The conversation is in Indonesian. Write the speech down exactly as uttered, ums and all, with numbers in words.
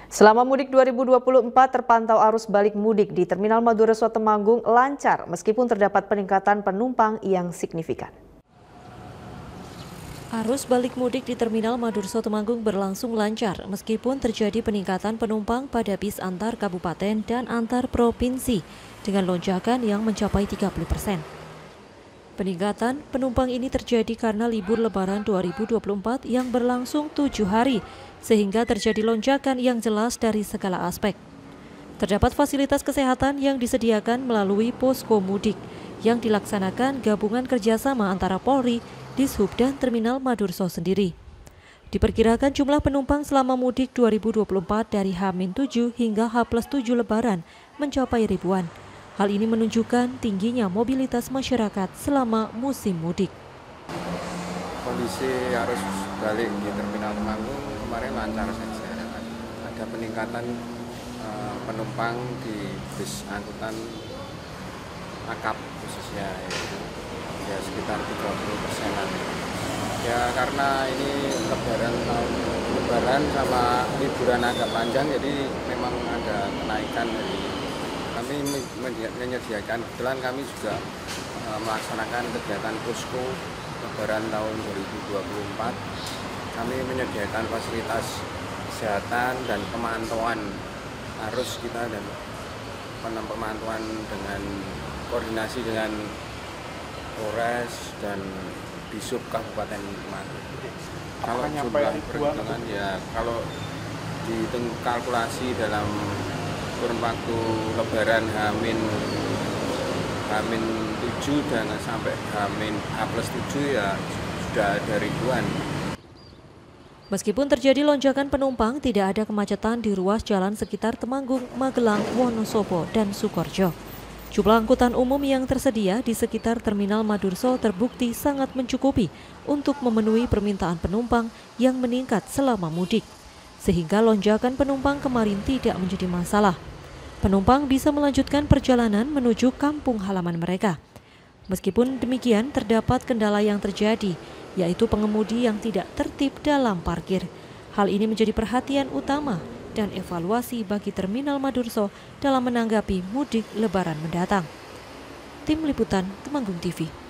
Selama mudik dua ribu dua puluh empat terpantau arus balik mudik di Terminal Maduraso Temanggung lancar meskipun terdapat peningkatan penumpang yang signifikan. Arus balik mudik di Terminal Maduraso Temanggung berlangsung lancar meskipun terjadi peningkatan penumpang pada bis antar kabupaten dan antar provinsi dengan lonjakan yang mencapai tiga puluh persen. Peningkatan penumpang ini terjadi karena libur Lebaran dua ribu dua puluh empat yang berlangsung tujuh hari, sehingga terjadi lonjakan yang jelas dari segala aspek. Terdapat fasilitas kesehatan yang disediakan melalui posko mudik yang dilaksanakan gabungan kerjasama antara Polri, Dishub, dan Terminal Maduraso sendiri. Diperkirakan jumlah penumpang selama mudik dua ribu dua puluh empat dari H minus tujuh hingga H plus tujuh Lebaran mencapai ribuan. Hal ini menunjukkan tingginya mobilitas masyarakat selama musim mudik. Kondisi arus balik di Terminal Temanggung kemarin lancar saja. Ada peningkatan uh, penumpang di bis angkutan akap khususnya itu ya sekitar tiga puluh persenan. Ya karena ini lebaran tahun lebaran sama liburan agak panjang, jadi memang ada kenaikan dari kami menyediakan, kebetulan kami juga uh, melaksanakan kegiatan posko Lebaran tahun dua ribu dua puluh empat. Kami menyediakan fasilitas kesehatan dan pemantauan arus kita dan pemantauan dengan koordinasi dengan Polres dan Dishub Kabupaten Temanggung. Kalau jumlah perhitungan ya kalau dihitung kalkulasi dalam kurun waktu Lebaran H minus tujuh dan sampai H plus tujuh ya sudah ada ribuan. Meskipun terjadi lonjakan penumpang, tidak ada kemacetan di ruas jalan sekitar Temanggung, Magelang, Wonosobo, dan Sukoharjo. Jumlah angkutan umum yang tersedia di sekitar Terminal Maduraso terbukti sangat mencukupi untuk memenuhi permintaan penumpang yang meningkat selama mudik, sehingga lonjakan penumpang kemarin tidak menjadi masalah. Penumpang bisa melanjutkan perjalanan menuju kampung halaman mereka. Meskipun demikian, terdapat kendala yang terjadi, yaitu pengemudi yang tidak tertib dalam parkir. Hal ini menjadi perhatian utama dan evaluasi bagi Terminal Maduraso dalam menanggapi mudik Lebaran mendatang. Tim Liputan Temanggung T V.